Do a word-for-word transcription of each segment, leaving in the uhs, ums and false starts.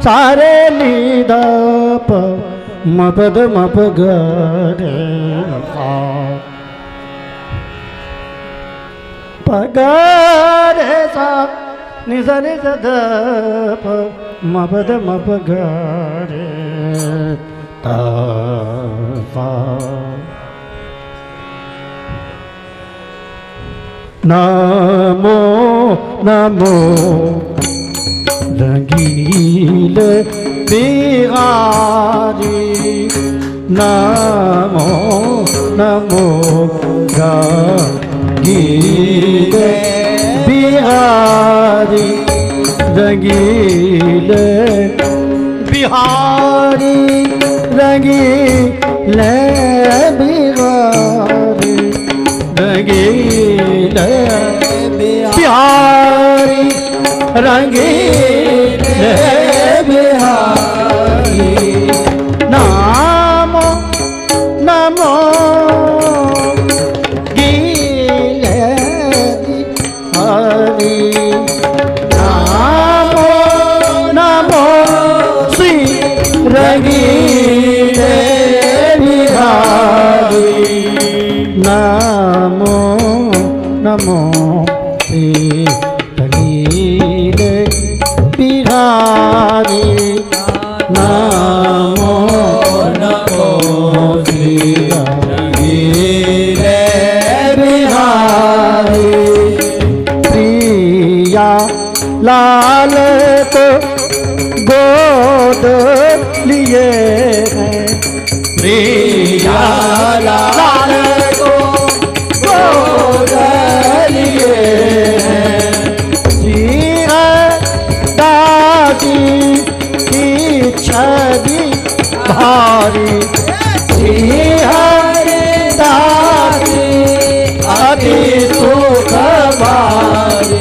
सारे नीदा प मपद मप ग रे सा प ग रे सा नि सा नि सा ध प मपद मप ग रे ता सा नमो नमो रंगीले बिहारी नमो नमो रंगीले बिहारी रंगीले बिहारी रंगीले बिहारी रंगीले बिहारी रंगीले बिहारी नमो नमो गीले बिहारी नमो नमो श्री रंगीले बिहारी नमो नमो श्री रंगीले बिहारी नमो नमो श्री रंगीले बिहारी प्रिया लाल को गोद लिए हैं प्रिया लाल को गोद लिए हैं जी है दादी की छवि भारी जी है दादी अति सुख भारी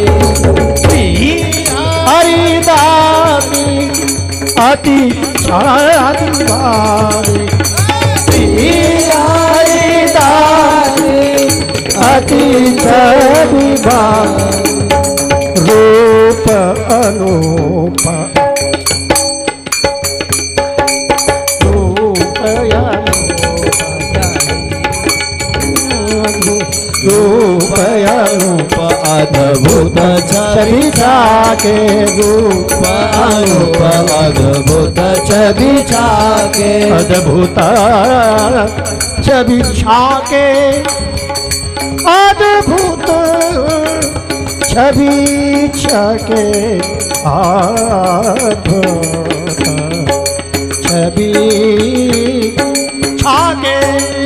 हरि दादी अति छादी भारी हरि दादी अति छवि भारी रूप अनूप रूप रूप अनूप अद्भुत छवि छाके रूप अनूप अद्भुत छवि छाके अद्भुत छवि छाके अद्भुत छवि छके अद्भुत छवि छके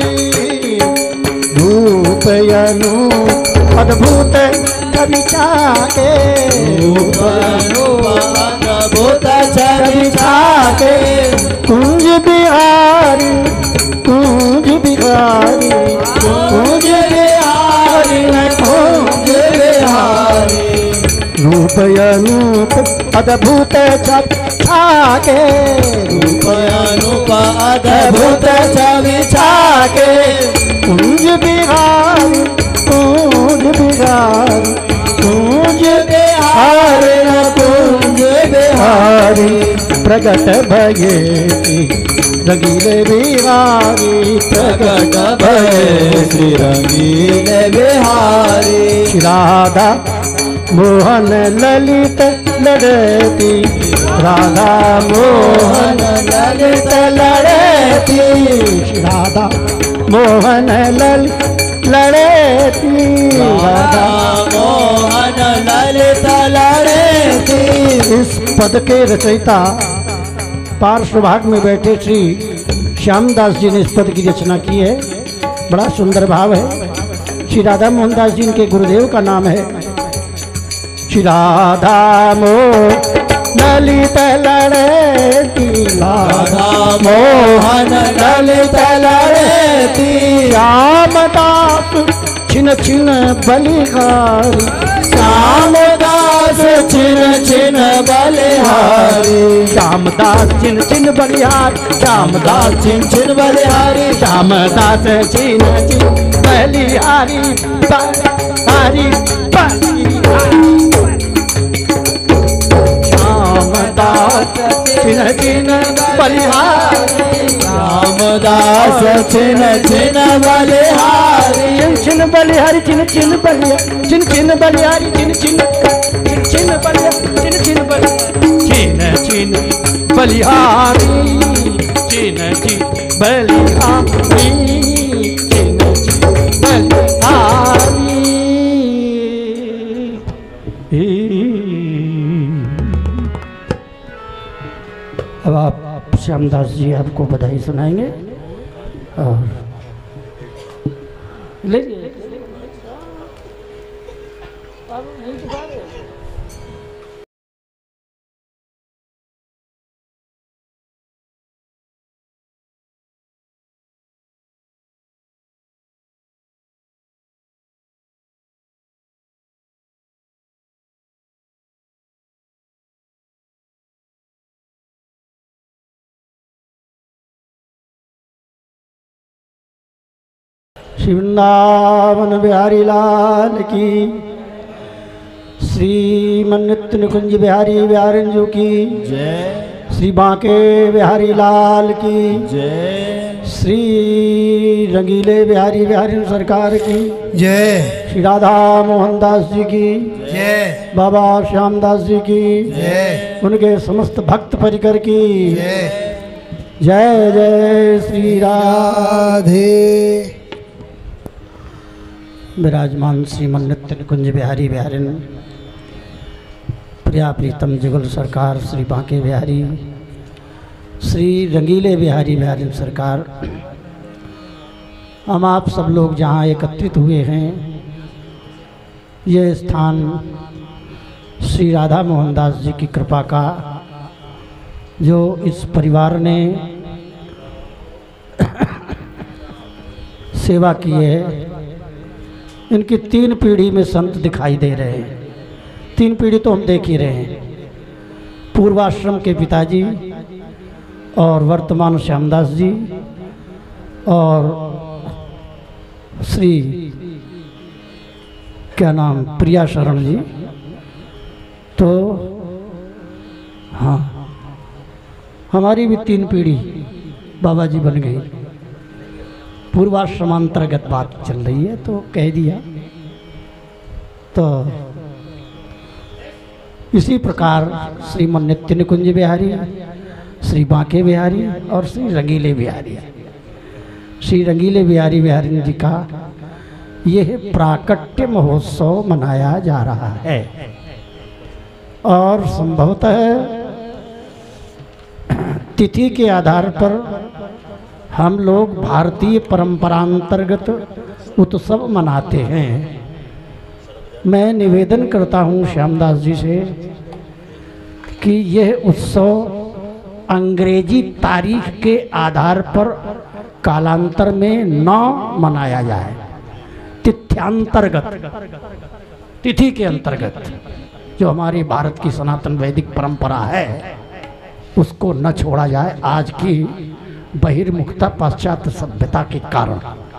रूप अनूप अद्भुत छवि छके रूप अनूप अद्भुत छवि छके कुंज बिहारी कुंज बिहारी कुंज बिहारी कुंज बिहारी रूप अनूप अद्भुत छाके रूप अनूप अद्भुत छवि छाके कुंज बिहारी कुंज बिहारी कुंज बिहारी कुंज बिहारी प्रगट भये रंगीले बिहारी प्रगट भये श्री रंगीले बिहारी श्री राधा मोहन ललित लड़ती राधा मोहन ललित लड़ती श्री राधा मोहन ललित लड़ती राधा मोहन ललित लड़ती। इस पद के रचयिता पार्श्व भाग में बैठे श्री श्यामदास जी ने इस पद की रचना की है। बड़ा सुंदर भाव है। श्री राधा मोहन दास जी इनके गुरुदेव का नाम है। श्री राधा मोहन ललित लड़ती राधा मोहन ललित लड़ती रामदास छिन छिन बलिहारी श्यामदास छिन छिन बलिहारी श्यामदास छिन छिन बलिहारी श्यामदास छिन छिन बलिहारी श्यामदास छिन छिन बलिहारी बलिहारी बलिहारी श्यामदास रामदास छिन छिन बलिहारी, रामदास छिन छिन बलिहारी, छिन छिन बलिहारी छिन छिन बलिया, छिन छिन बलिहारी छिन छिन छिन छिन बलिया, छिन छिन बलिया, छिन छिन बलिहारी, छिन छिन बलिहारी, छिन छिन बलिहारी। अब आप श्यामदास जी आपको बधाई सुनाएंगे और ले श्री वृंदावन बिहारी लाल की, श्री मन्नत निकुंज बिहारी बिहारंजू की जय, श्री बांके बिहारी लाल की जय, श्री रंगीले बिहारी बिहारी सरकार की जय, श्री राधा मोहन दास जी की जय, बाबा श्यामदास जी की जय, उनके समस्त भक्त परिकर की जय, जय जय श्री राधे। विराजमान श्रीमन नित्य निकुंज बिहारी बिहारिन प्रिया प्रीतम जुगल सरकार, श्री बांके बिहारी, श्री रंगीले बिहारी बिहारिन सरकार, हम आप सब लोग जहाँ एकत्रित हुए हैं, ये स्थान श्री राधा मोहन दास जी की कृपा का, जो इस परिवार ने सेवा की है। इनकी तीन पीढ़ी में संत दिखाई दे रहे हैं, तीन पीढ़ी तो हम देख ही रहे हैं। पूर्वाश्रम के पिताजी और वर्तमान श्यामदास जी और श्री क्या नाम प्रिया शरण जी, तो हाँ हमारी भी तीन पीढ़ी बाबा जी बन गई। पूर्वाश्रमांतर्गत बात चल रही है तो कह दिया। तो इसी प्रकार श्रीमन नित्य निकुंज बिहारी, श्री बांके बिहारी और श्री रंगीले बिहारी, श्री रंगीले बिहारी बिहारी जी का यह प्राकट्य महोत्सव मनाया जा रहा है। और संभवतः तिथि के आधार पर हम लोग भारतीय परंपरांतर्गत उत्सव मनाते हैं। मैं निवेदन करता हूं श्यामदास जी से कि यह उत्सव अंग्रेजी तारीख के आधार पर कालांतर में न मनाया जाए, तिथ्यांतर्गत, तिथि के अंतर्गत जो हमारी भारत की सनातन वैदिक परंपरा है उसको न छोड़ा जाए आज की बहिर्मुखता पाश्चात्य सभ्यता के कारण।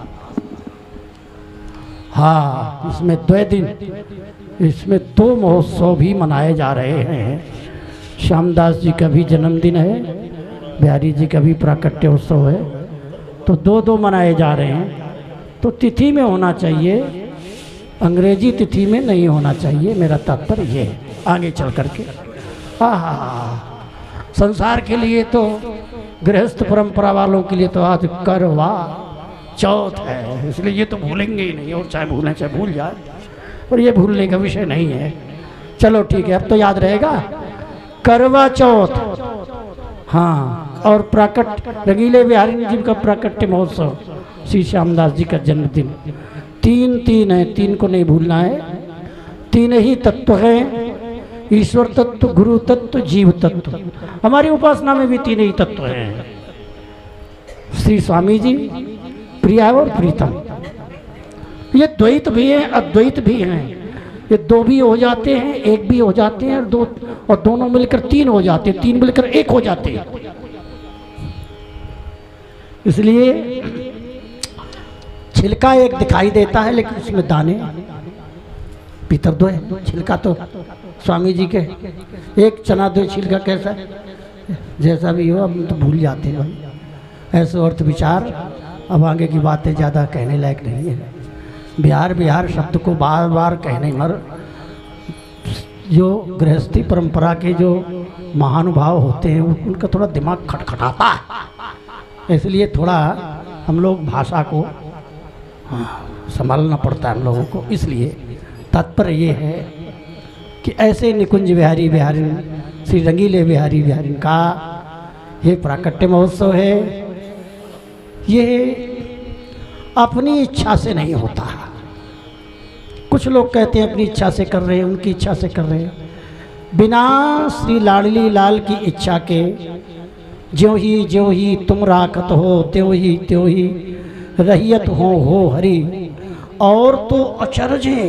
हाँ, इसमें दो दिन, इसमें दो महोत्सव भी मनाए जा रहे हैं। श्यामदास जी का भी जन्मदिन है, बिहारी जी का भी प्राकट्य उत्सव है, तो दो दो मनाए जा रहे हैं। तो तिथि में होना चाहिए, अंग्रेजी तिथि में नहीं होना चाहिए, मेरा तात्पर्य ये है। आगे चल करके हाँ हाँ हाँ संसार के लिए तो, गृहस्थ परंपरा वालों के लिए तो आज करवा चौथ है, इसलिए ये तो भूलेंगे ही नहीं, और चाहे भूलें चाहे भूल जाए, और ये भूलने का विषय नहीं है। चलो ठीक है, अब तो याद रहेगा करवा चौथ। हाँ, और प्राकट रंगीले बिहारी जी का प्राकट्य महोत्सव, श्री श्यामदास जी का जन्मदिन। तीन तीन है, तीन को नहीं भूलना है। तीन ही तत्व हैं, ईश्वर तत्व, गुरु तत्व, जीव तत्व। हमारी उपासना में भी तीन ही तत्व हैं, श्री स्वामी जी, प्रिया और प्रीतम। ये द्वैत भी है, अद्वैत भी हैं। ये दो भी हो जाते हैं, एक भी हो जाते हैं, और दो और दोनों मिलकर तीन हो जाते हैं, तीन मिलकर एक हो जाते हैं। इसलिए छिलका एक दिखाई देता है, लेकिन उसमें दाने भीतर दो है। छिलका तो स्वामी जी के एक चना दो छिलका कैसा, जैसा भी हो, हम तो भूल जाते हैं भाई। ऐसे अर्थ विचार, अब आगे की बातें ज़्यादा कहने लायक नहीं है। बिहार बिहार शब्द को बार बार कहने मर, जो गृहस्थी परंपरा के जो महानुभाव होते हैं उनका थोड़ा दिमाग खटखटाता है, इसलिए थोड़ा हम लोग भाषा को संभालना पड़ता है हम लोगों को। इसलिए तात्पर्य ये है कि ऐसे निकुंज बिहारी बिहारी श्री रंगीले बिहारी बिहारी का ये प्राकट्य महोत्सव है, ये अपनी इच्छा से नहीं होता। कुछ लोग कहते हैं अपनी इच्छा से कर रहे हैं, उनकी इच्छा से कर रहे हैं, बिना श्री लाडली लाल की इच्छा के ज्यों ही ज्यों ही तुम राखत हो त्यों ही त्यों ही रहियत हो हो हरि। और तो अचरज है,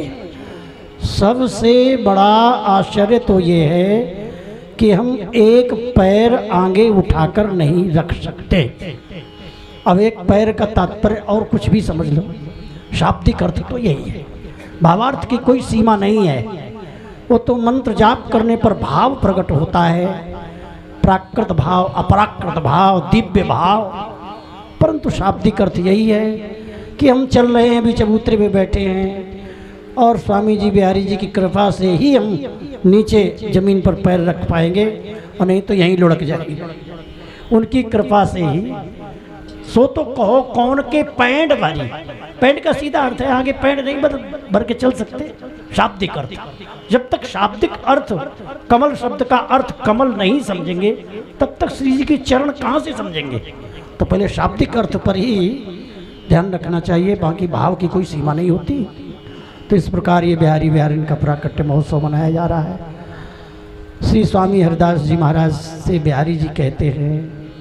सबसे बड़ा आश्चर्य तो ये है कि हम एक पैर आगे उठाकर नहीं रख सकते। अब एक पैर का तात्पर्य और कुछ भी समझ लो, शाब्दिक अर्थ तो यही है, भावार्थ की कोई सीमा नहीं है। वो तो मंत्र जाप करने पर भाव प्रकट होता है, प्राकृत भाव, अपराकृत भाव, दिव्य भाव, परंतु शाब्दिक अर्थ यही है कि हम चल रहे हैं, अभी चबूतरे में बैठे हैं और स्वामी जी बिहारी जी की कृपा से ही हम नीचे जमीन पर पैर रख पाएंगे, और नहीं तो यहीं लुढ़क जाएंगे उनकी कृपा से ही। सो तो कहो कौन के पैंड भारी, पैंड का सीधा अर्थ है आगे पैंड नहीं भर भर के चल सकते, शाब्दिक अर्थ। जब तक शाब्दिक अर्थ, कमल शब्द का अर्थ कमल नहीं समझेंगे तब तक श्री जी के चरण कहाँ से समझेंगे। तो पहले शाब्दिक अर्थ पर ही ध्यान रखना चाहिए, बाकी भाव की कोई सीमा नहीं होती। तो इस प्रकार ये बिहारी बिहारी का प्राकट्य महोत्सव मनाया जा रहा है। श्री स्वामी हरिदास जी महाराज से बिहारी जी कहते हैं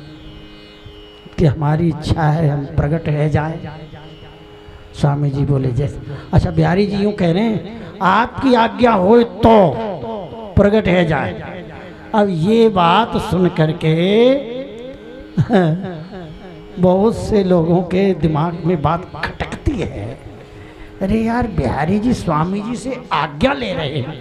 कि हमारी इच्छा है हम प्रकट है जाए। स्वामी जी बोले जैसे, अच्छा बिहारी जी यूँ कह रहे हैं आपकी आज्ञा हो तो प्रकट है जाए। अब ये बात सुन करके बहुत से लोगों के दिमाग में बात खटकती है, अरे यार बिहारी जी स्वामी जी से आज्ञा ले रहे हैं।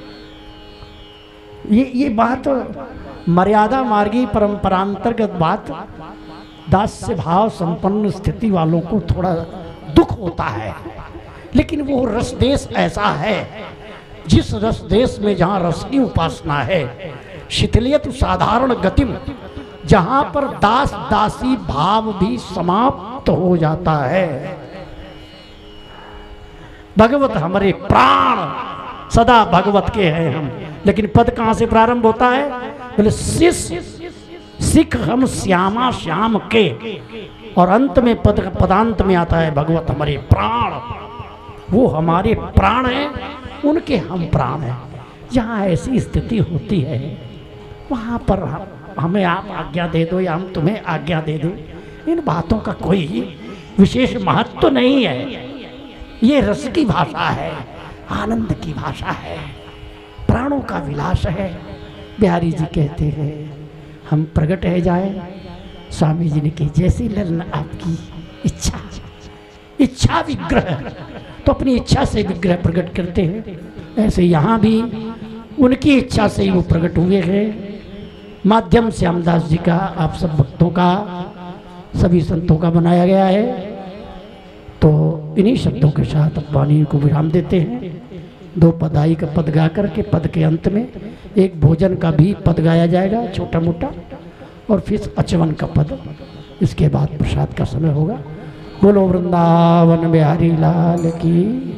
ये ये बात मर्यादा मार्गी परंपरांतर्गत बात, दास्य भाव संपन्न स्थिति वालों को थोड़ा दुख होता है, लेकिन वो रस देश ऐसा है, जिस रस देश में जहाँ रस की उपासना है, शिथिलियत साधारण गतिम, जहाँ पर दास दासी भाव भी समाप्त हो जाता है। भगवत हमारे प्राण सदा भगवत के हैं हम, लेकिन पद कहाँ से प्रारंभ होता है, बोले शिष्य सिख हम श्यामा श्याम के, और अंत में पद पदांत में आता है भगवत हमारे प्राण। वो हमारे प्राण हैं, उनके हम प्राण हैं। जहाँ ऐसी स्थिति होती है वहाँ पर हम, हमें आप आज्ञा दे दो या हम तुम्हें आज्ञा दे दो, इन बातों का कोई विशेष महत्व तो नहीं है। ये रस की भाषा है, आनंद की भाषा है, प्राणों का विलास है। बिहारी जी कहते हैं हम प्रकट है जाए। स्वामी जी ने कही जैसी ललन आपकी इच्छा, इच्छा विग्रह, तो अपनी इच्छा से विग्रह प्रकट करते हैं। ऐसे यहाँ भी उनकी इच्छा से ही वो प्रकट हुए हैं। माध्यम से श्यामदास जी का, आप सब भक्तों का, सभी संतों का बनाया गया है। तो इन्हीं शब्दों के साथ वाणी को विराम देते हैं। दो पदाई का पद गा करके पद के अंत में एक भोजन का भी पद गाया जाएगा छोटा मोटा, और फिर अचवन का पद, इसके बाद प्रसाद का समय होगा। बोलो वृंदावन बिहारी लाल की।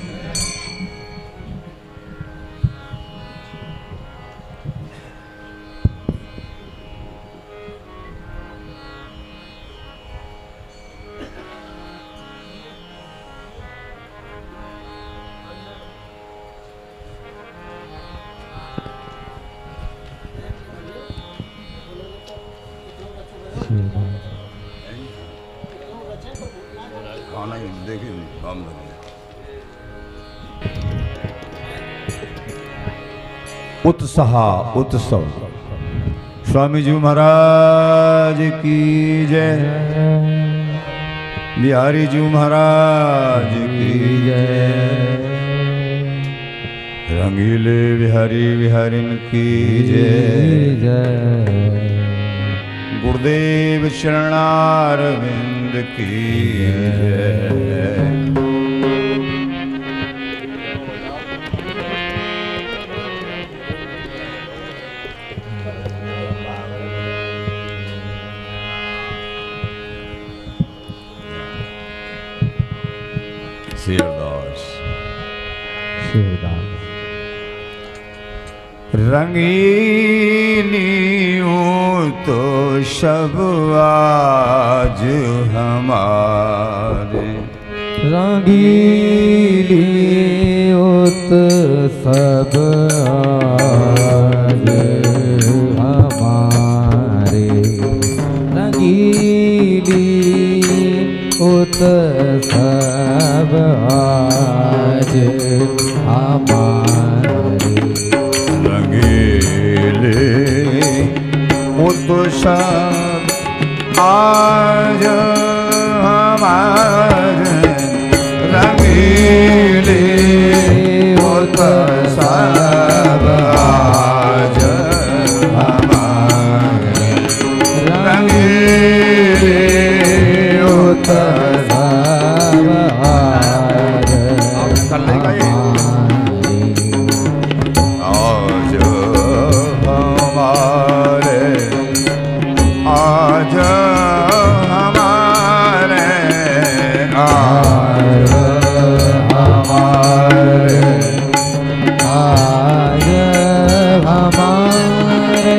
खाना ही देखिए काम उत्साह उत्सव। स्वामी जी महाराज की जय, बिहारी जी महाराज की जय, रंगीले बिहारी बिहारी की जय। गुरुदेव चरणारविंद की जय। शिवदास शिवदास रंगीली तो शब आज हमारे रंगीली उत सब आज हमारे रंगीली उत सब आज हमारे रंगीले उत सब आज हमारे रंगीले उत सब आज हमारे रंगीले उत सब आज हमारे आज हमारे आज हमारे आज हमारे आज हमारे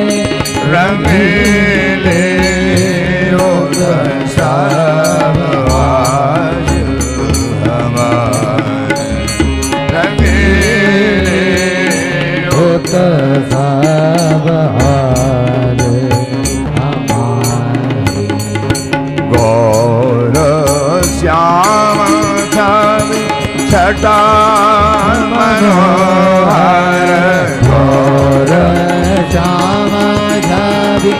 रंगीले उत सब आज हमारे रंगीले उत सब आज हमारे गौर श्याम छवि छटा मनोहर गौर श्याम छवि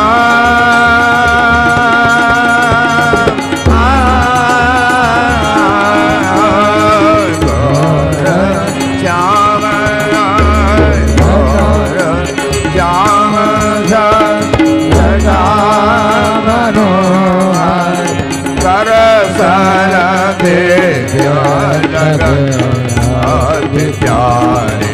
गौर श्याम गौर श्याम छटा मनोहर कर सन दे अति प्यारे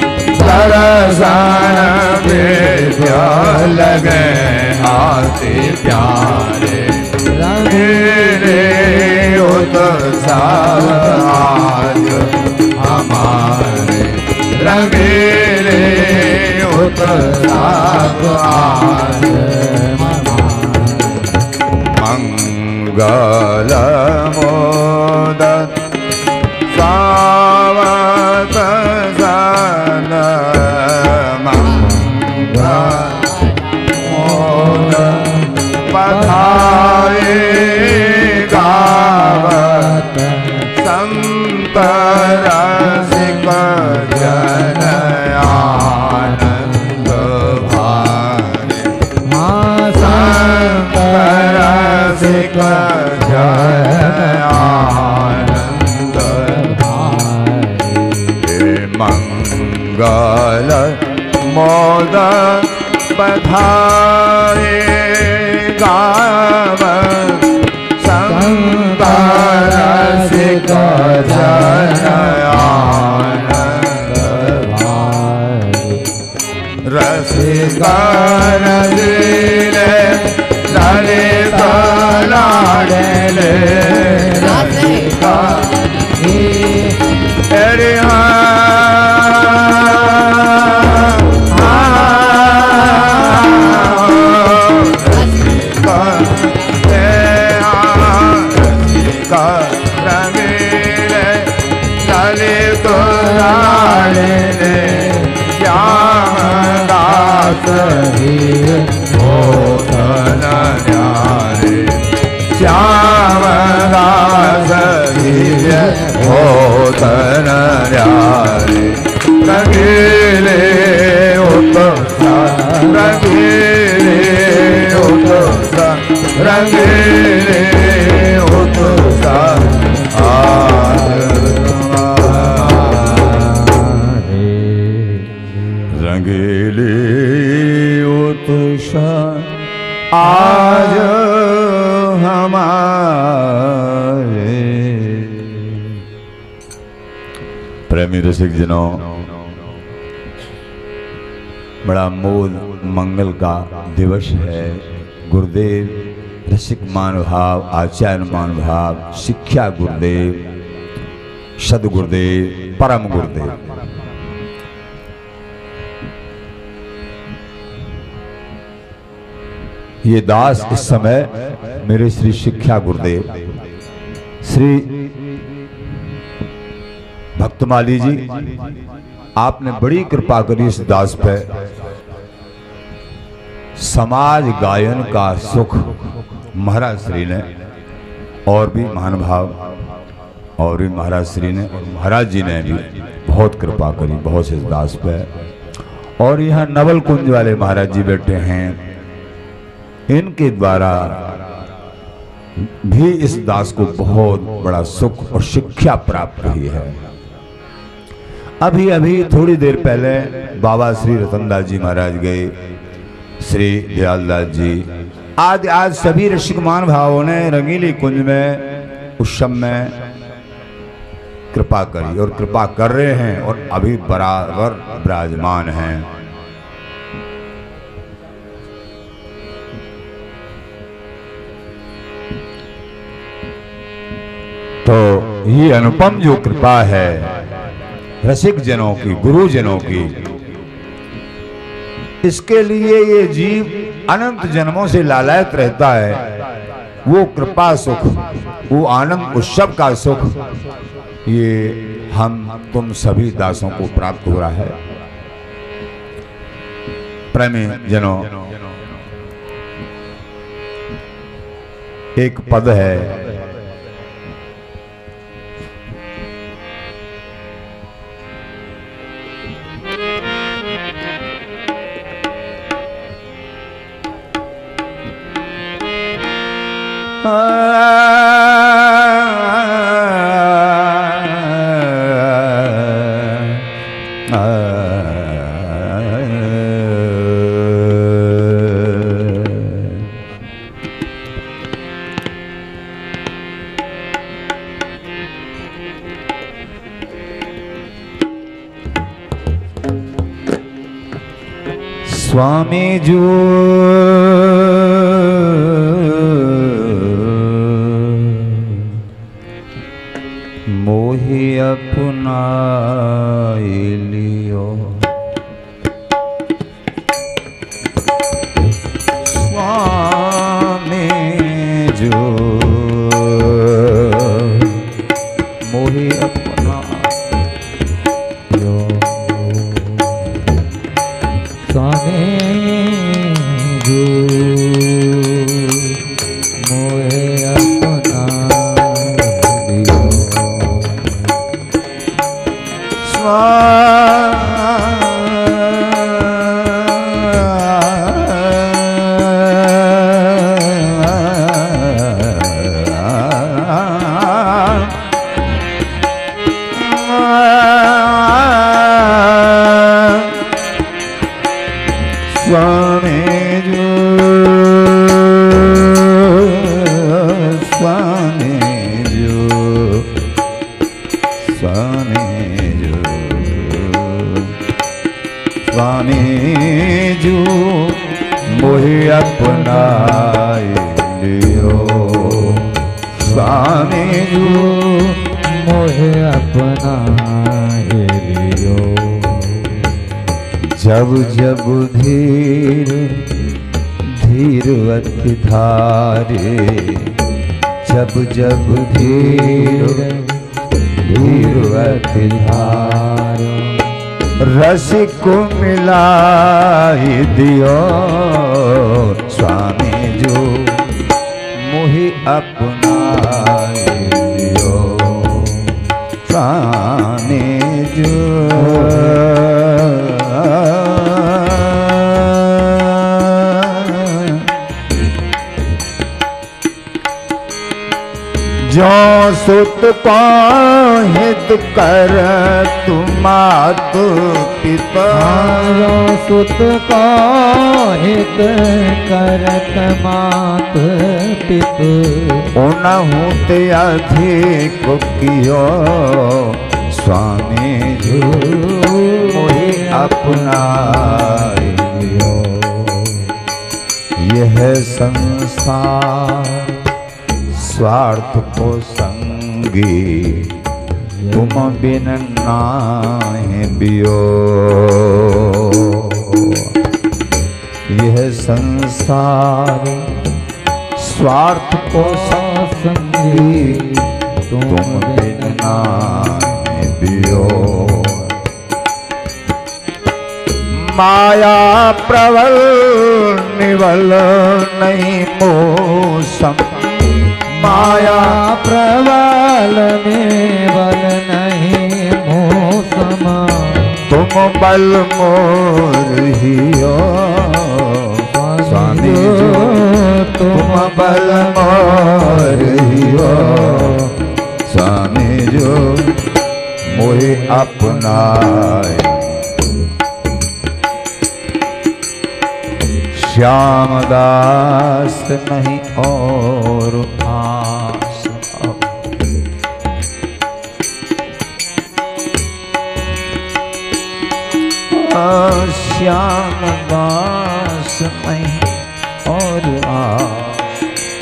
दर्शन दे लगे अति प्यारे रंगीले उत सब आज हमारे रंगीले उत सब आज मंगल मोदक सावत सन मंगल मोदक पधारे गावत संत रसिक जन आनंद भारे संत रसिक जन आनंद मंगल मोदक पधारे गावत संत रसिक जन आनंद रसिक रसीले ललित लाडले रसिक तेरे रंगीले ललित लाडले श्याम दास होतन न्यारे श्याम दास होतन न्यारे रंगीले उत रंगीले उत रंगीले उत आज हमारे आज हमारे। प्रेमी रसिक जनों, बड़ा मोद मंगल का दिवस है। गुरुदेव रसिक महानुभाव, आचार्य महानुभाव, शिक्षा गुरुदेव, सदगुरुदेव, परम गुरुदेव, ये दास इस समय मेरे श्री शिक्षा गुरुदेव श्री भक्तमाली जी, आपने बड़ी कृपा करी इस दास पे। समाज गायन का सुख महाराज श्री ने और भी महानुभाव और भी महाराज श्री ने और महाराज जी ने भी बहुत कृपा करी बहुत इस दास पे। और यहाँ नवल कुंज वाले महाराज जी बैठे हैं, इनके द्वारा भी इस दास को बहुत बड़ा सुख और शिक्षा प्राप्त हुई है। अभी अभी थोड़ी देर पहले बाबा श्री रतनदास जी महाराज गए, श्री दयालदास जी, आज आज सभी ऋषिक महानुभावों ने रंगीली कुंज में उस समय कृपा करी और कृपा कर रहे हैं और अभी बराबर विराजमान हैं। तो ये अनुपम जो कृपा है रसिक जनों की, गुरु जनों की, इसके लिए ये जीव अनंत जन्मों से लालायत रहता है। वो कृपा सुख, वो आनंद उत्सव का सुख, ये हम तुम सभी दासों को प्राप्त हो रहा है। प्रेमी जनों, एक पद है, स्वामी जो मोहि अपनाई लियो, स्वामी जो मोहि अपनाई, स्वामी जो मोहे अपना लियो, स्वामी जो स्वामी जो स्वामी जो स्वामी जो मोहि अपनाई लियो, स्वामी जो मोहि अपनाई लियो। जब जब धीर धीरवति धारे, जब जब धीर धीरवति धारे, रसिक को मिलाई दियो, स्वामी जो मोहि अपनाई दियो, स्वामी जो जो सुत को हित कर तुमात पिता, जो सुत को हित करत मात पित, उनहु ते अधिक कियो स्वामी जो मोहि अपनाई लियो। यह संसार स्वार्थ को संगी, तुम बिन नाहि बियो। यह संसार स्वार्थ को संगी, तुम बिन नाहि बियो। माया प्रबल निवल नहीं मौसम, माया प्रबल निवल नहीं मौसम, तुम बल मोर हियो स्वामी जो, तुम बल मोर हियो स्वामी जो मोहि अपनाए। श्यामदास नहीं और आस, श्यामदास नहीं और आस,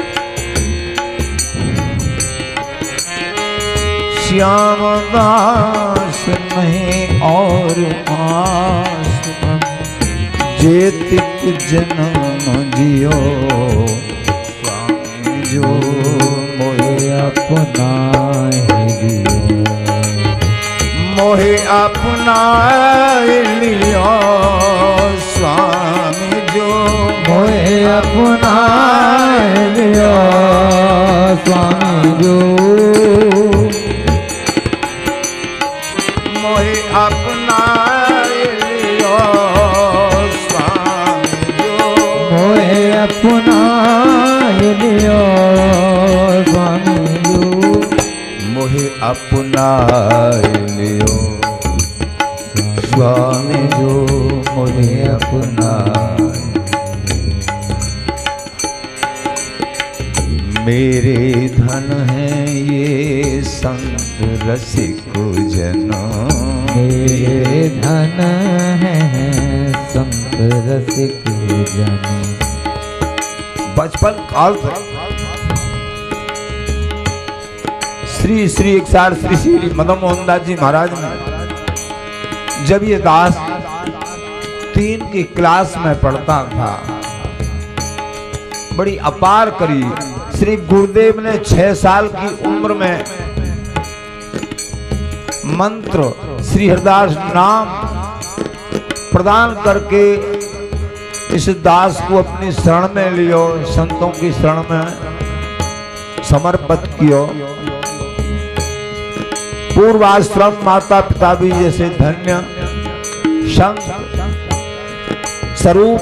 श्यामदास नहीं और आस, जेतिक जन्म जियो स्वामी जो मोहि अपनाए लियो। मोहि अपनाए लियो स्वामी जो, मोहि अपनाए लियो स्वामी जो, मोहि अपनाए लियो अपनाए लियो स्वामी जो, मोहि अपनाए लियो स्वामी जो मोहि अपनाए। मेरे धन है ये संत रसिक जन, मेरे धन है संत रसिक जन। बचपन काल से श्री श्री एक सार श्री श्री मदन मोहन दास जी महाराज ने जब ये दास तीन की क्लास में पढ़ता था, बड़ी अपार करी। श्री गुरुदेव ने छह साल की उम्र में मंत्र श्री हरिदास नाम प्रदान करके इस दास को अपनी शरण में लियो, संतों की शरण में समर्पित कियो। पूर्वाश्रम माता पिता भी जैसे धन्य संत स्वरूप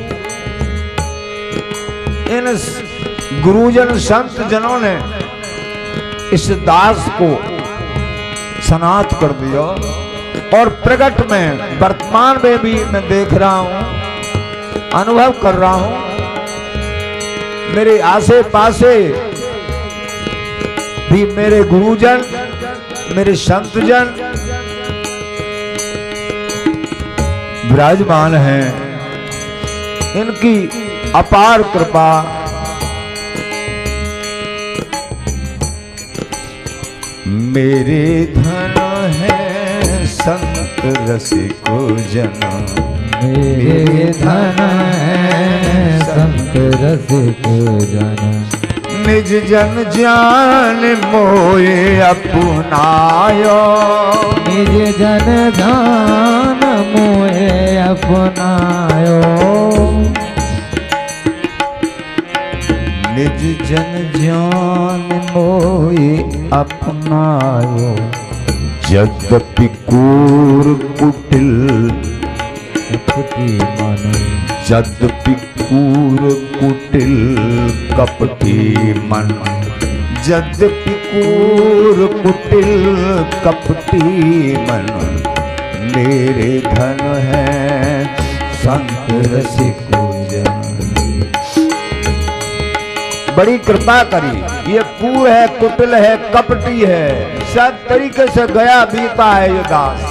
इन गुरुजन संत जनों ने इस दास को सनात कर दिया। और प्रकट में वर्तमान में भी मैं देख रहा हूं, अनुभव कर रहा हूं, मेरे आसे पासे भी मेरे गुरुजन, मेरे संतजन विराजमान हैं। इनकी अपार कृपा मेरे धन है संत रसिक जन, मेरे धन है संत रसिक जन। निज जन जान मोए अपनायो, निज जन जान मोए अपनायो, निज जन जान मोए अपनायो। यद्यपि क्रूर कुटिल कपटी मन, यद्यपि क्रूर कुटिल कपटी मन, यद्यपि क्रूर कुटिल कपटी मन मेरे धन है संत रसिक जन। बड़ी कृपा करी। ये क्रूर है, कुटिल है, कपटी है, सब तरीके से गया बीता है ये दास।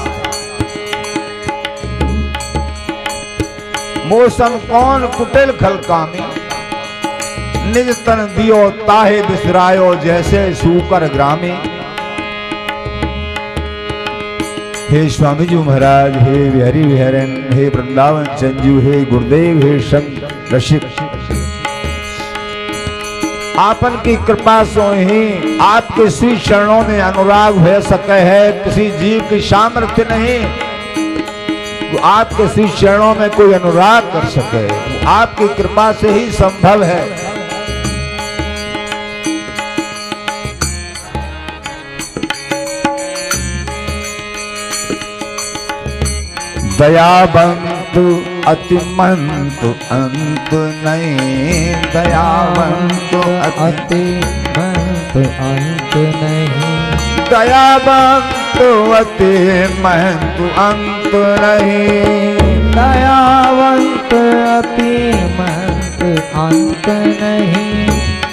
मौसम कौन कुटिल खलकामी, निज तन दियो ताहे बिसरायो जैसे सूकर ग्रामी। हे स्वामी जी महाराज, हे बिहारी बिहारन, हे वृंदावन चंजू, हे गुरुदेव, हे संत रसिक, आपन की कृपा से ही आपके श्री चरणों में अनुराग हो सके है। किसी जीव की सामर्थ्य नहीं तो आपके श्री चरणों में कोई अनुराग कर सके, आपकी कृपा से ही संभव है। दयावंत अतिमंत अंत नहीं, दयावंत अतिमंत अंत नहीं, दयावंत अतिमंत अंत नहीं, दयावंत अतिमंत अंत नहीं।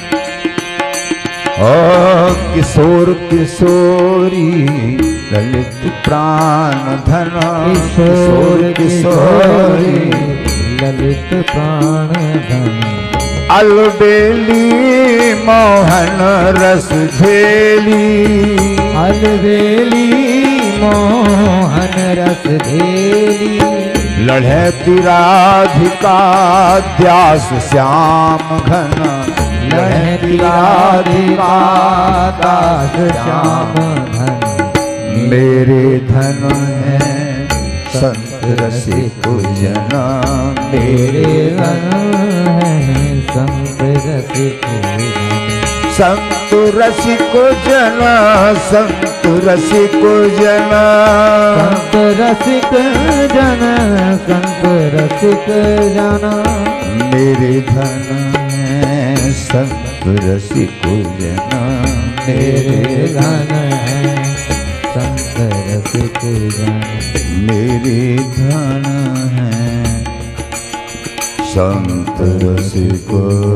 ओ किशोर किशोरी ललित प्राण धन, किशोर किशोरी ललित प्राण धन, अलबेली मोहन रस झेली, अलबेली मोहन रस झेली, लढ़े तिराधिका द्यास श्याम घन, लढ़े तिराधिका दास श्याम घन। मेरे धन है संत रसिक जन, मेरे धन है संत रसिक जन, संत रसिक जन, संत रसिक जन, संत रसिक जन, संत रसिक जन। मेरे धन है संत रसिक जन, मेरे धन है संत रसिक जन, मेरे धन है संत रसिक।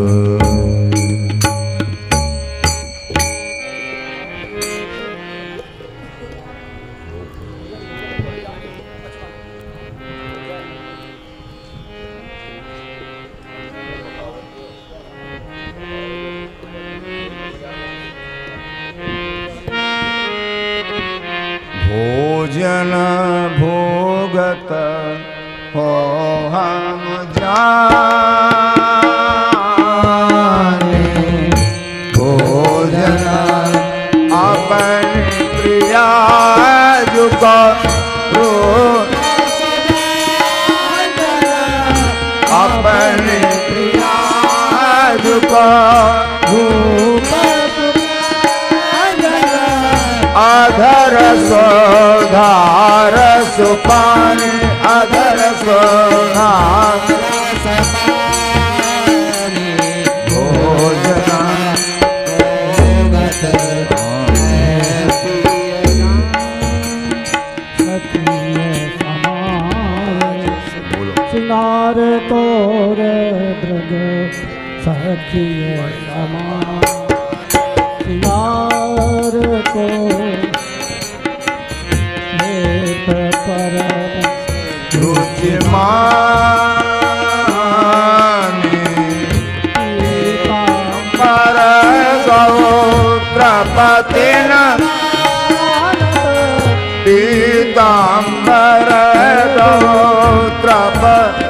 भोजन भोगत हो हम जाने, भोजन अपन प्रिया जुका रो, अपन प्रिया जुका अधर सोधार सुपान, अधर सोधार भोजना सिंगार तोर ब्रज सखिय समान, सिंगार को लेत पर रुचि माने, पर गौत्रपति न पीताम्बर गौत्रपति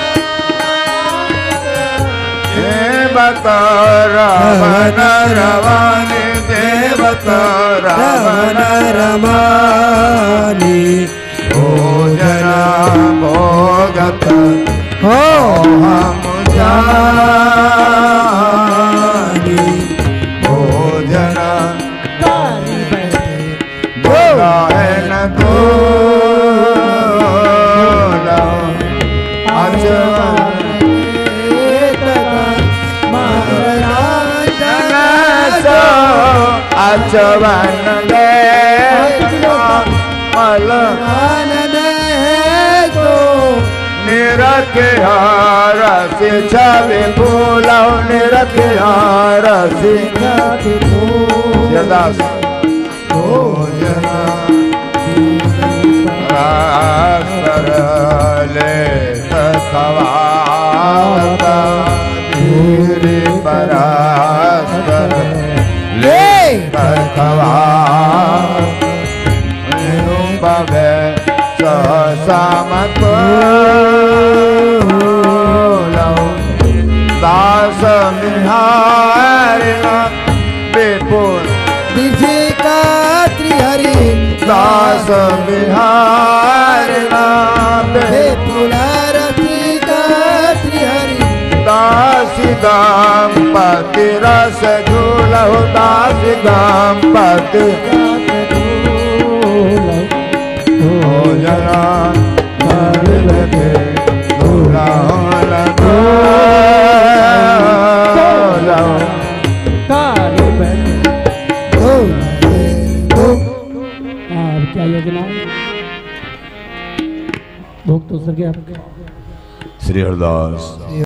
देवता रमन रवानी, देवता रमन रमानी। भोजना भोगत हो हम जानी, भोजना भोगा है न भोला चवन दे मल निरख रस छवि फूलो निरख रस दास ले तखवाता धीरे परास्पर ले तखवा पवे सहसामत दास मिहारिणा विपुल का त्रिहरि दास मिहारिणा विपुल रसिका त्रिहरि दासी दाम्पति रस झूलहु दासी दाम्पति भोजना लगे दूल्हा लगो क्या योजना है? भोग तो सर गया श्री हरदास।